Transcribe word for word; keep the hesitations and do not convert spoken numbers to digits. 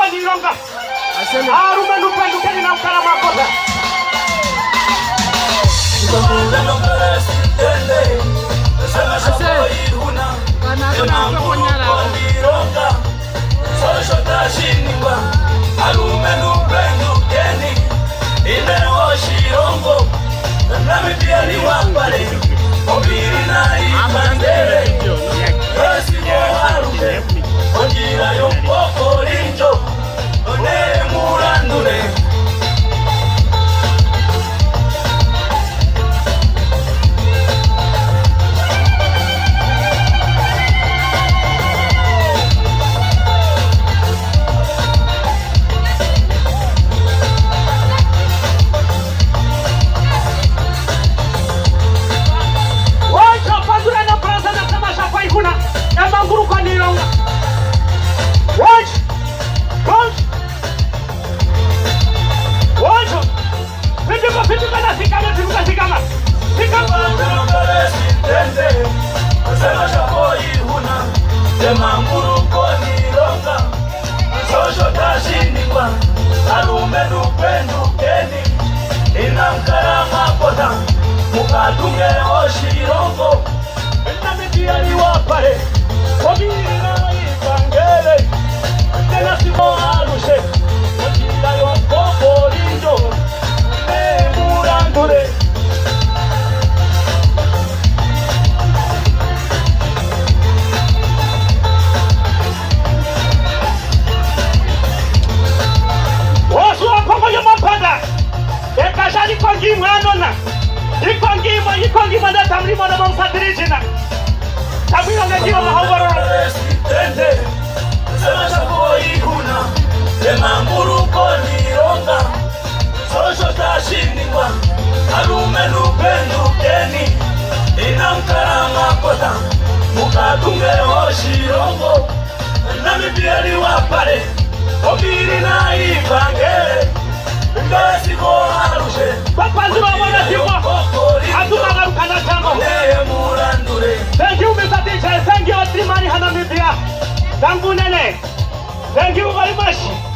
kwa nilonga. Arume nupendo keni na ukara makota. Arume nupendo keni ine oshirongo nami pia ni wapale obiri na ibandere Resi moharume Ojira yopoko linjo One murandure Arume nupendo keni inamkara makota mukatunge oshirongo nami pia ni wapale obiri na ibangere tena simo arushe ojira yopoko lindo ne murandure Iko anona, iko ngimo, iko ngimo na tamrimo na msafirisina. Tamrimo ngimo na hawara. Tende, sema chako ikuna, ema muruko ni ronga. Sosho tashindwa, arume nupendo keni, inamkara makota, mukatunge oshirongo, nami pia ni wapale, obiri na ibangere. Ngasi ko arushe papa zuma mwana simo atuma garukana chamo murandure. Thank you Mister Teacher, thank you Otrimani Hanamibia, thank you Nene, thank you very much.